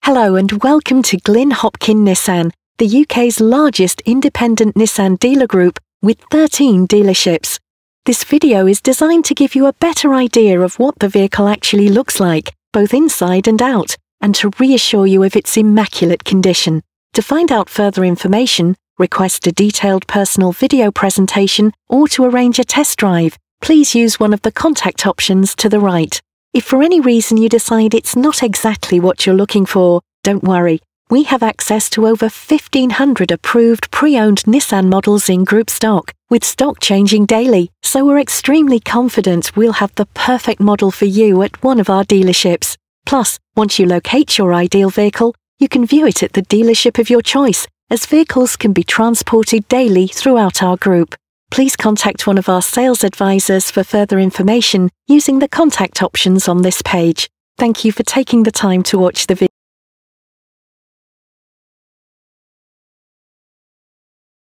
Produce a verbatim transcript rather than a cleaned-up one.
Hello and welcome to Glyn Hopkin Nissan, the U K's largest independent Nissan dealer group with thirteen dealerships. This video is designed to give you a better idea of what the vehicle actually looks like, both inside and out, and to reassure you of its immaculate condition. To find out further information, request a detailed personal video presentation, or to arrange a test drive, please use one of the contact options to the right. If for any reason you decide it's not exactly what you're looking for, don't worry. We have access to over fifteen hundred approved pre-owned Nissan models in group stock, with stock changing daily, so we're extremely confident we'll have the perfect model for you at one of our dealerships. Plus, once you locate your ideal vehicle, you can view it at the dealership of your choice, as vehicles can be transported daily throughout our group. Please contact one of our sales advisors for further information using the contact options on this page. Thank you for taking the time to watch the video.